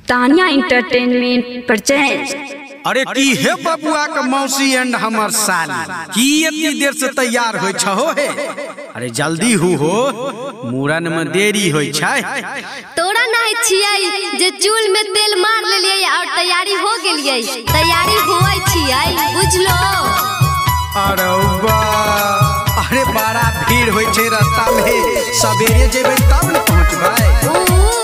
Tania entertainment present. अरे की है बबुआ का मौसी एंड हमर साली की इतनी देर से तैयार होय छहो हे? अरे जल्दी हो मूरन में देरी होय छै। तोरा नहीं छियै जे चूल में तेल मार लेलियै और तैयारी हो गेलियै, तैयारी होय छियै बुझलो। अरे बड़ा भीड़ होय छै रास्ता में, सवेरे जेबै तब न पहुंचबै।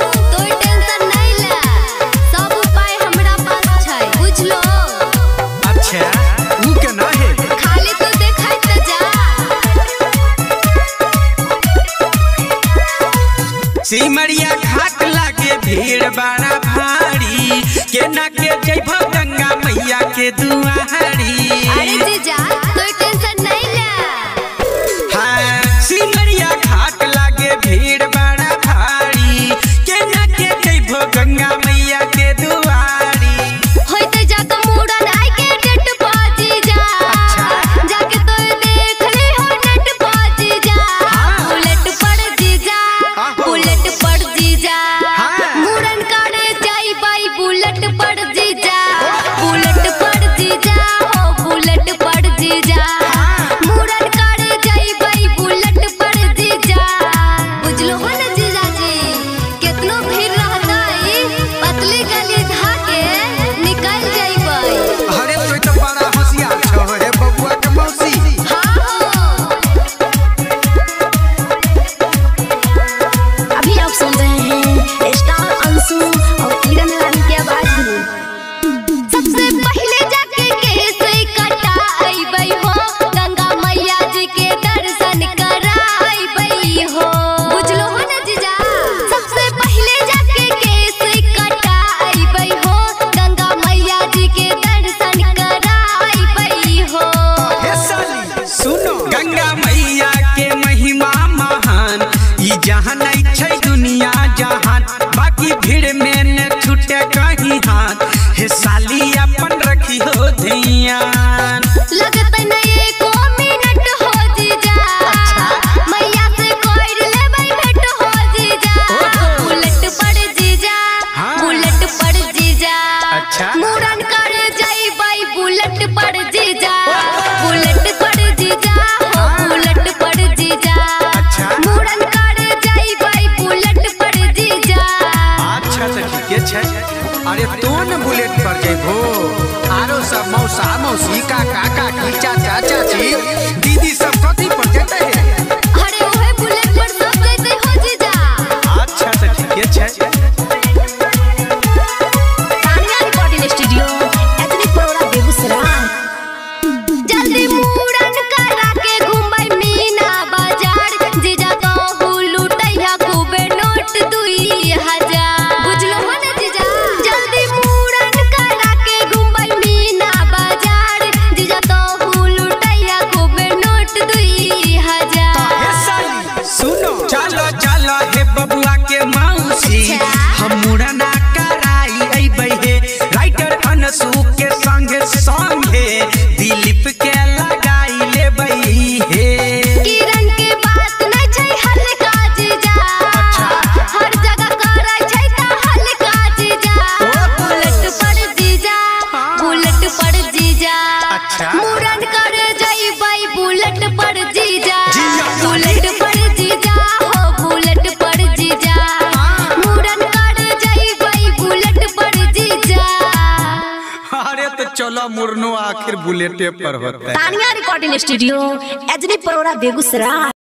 सिमरिया घाट लागे भीड़ बड़ा भारी, केना के जइबो गंगा मैया के दुआरी। अरे जीजा कोई टेंशन नहीं ले। हां सिमरिया घाट लागे भीड़ बड़ा भारी, केना के जइबो गंगा मैया के दुआरी। होय त जा तो मूड़न आई के डेट बाजी जा, जाके तो देख ले हो नेट बाजी जा। बुलेट पड़ जीजा, बुलेट पड़ जीजा, मूड़न करे जाई बाई बुलेट पड़ जीजा, बुलेट पड़ जीजा हो बुलेट पड़ जीजा, मूड़न करे जाई बाई बुलेट पड़ जीजा। बुझलो हो ना जीजा जी, कितनो भीड़ रहता है पतली गली धाके निकल जाइबै। अरे तू तो बड़ा होशियार छो हे बबुआ के मौसी। अभी आप सुन रहे हैं स्टार अंशु और किरण रानी की आवाज में। सबसे पहले जाके केस कटाइबै हो, गंगा मैया जी के दर्शन कराइबै हो। बुझलो हो ना जीजा, सबसे पहले जाके केस कटाइबै हो, गंगा मैया जी के दर्शन कराइबै हो। हे साली सुनो, गंगा मैया के महिमा महान, ई जहां नहीं छै दुनिया जहान, बाकी भीड़ में न छूटे कहीं हाथ। हे साली अपन रखी हो ध्यान, लगत नहीं एको मिनट हो जीजा, मैया से कोई लेबै भेट हो जीजा। बुलेट पड़ जीजा, बुलेट पड़ जीजा, मूड़न करे जाइबै बुलेट पड़ जीजा, बुलेट पड़ जीजा हो बुलेट पड़ जीजा, मूड़न करे जाइबै बुलेट पड़ जीजा। अच्छा तो ठीके छै। अरे तो न बुलेट पर जेबो, आरो सब मौसा मौसी काका काकी चाचा चाची दीदी सब कथी पर जेते है? अरे ओहे बुलेट पर सब जैते हो जीजा। अच्छा तो ठीके छै। तानिया रिकॉर्डिंग स्टूडियो एतनी प्रोग्राम बेगूसराय। जल्दी मूड़न करा के घूमै मीना बाजार, जीजा कहू लुटैया खूबे नोट 2000। बुझलो हो ना जीजा, जल्दी मूड़न करा के घूमै मीना बाजार, जीजा कहू लुटैया खूबे नोट 2000। हे साली सुनो, चलो चलो हे बबुआ के मौसी, हम मुड़ना कराई अइबै हे। राइटर अनसु के संगे संगे दिलीप के लगाई लेबै हे। किरण के बात नहीं छै हल्का जीजा, हर जगह करै छै त हल्का जीजा। बुलेट पड़ जीजा, बुलेट पड़ जीजा, मूड़न करे जाइबै बुलेट पड़ जीजा, बुलेट पड़ जीजा हो बुलेट पड़ जीजा, मूड़न करे जाइबै बुलेट पड़ जीजा। अरे तो चलो मुरनो आखिर बुलेटे पर होता है। तानिया रिकॉर्डिंग स्टूडियो एतनी प्रोग्राम बेगूसराय।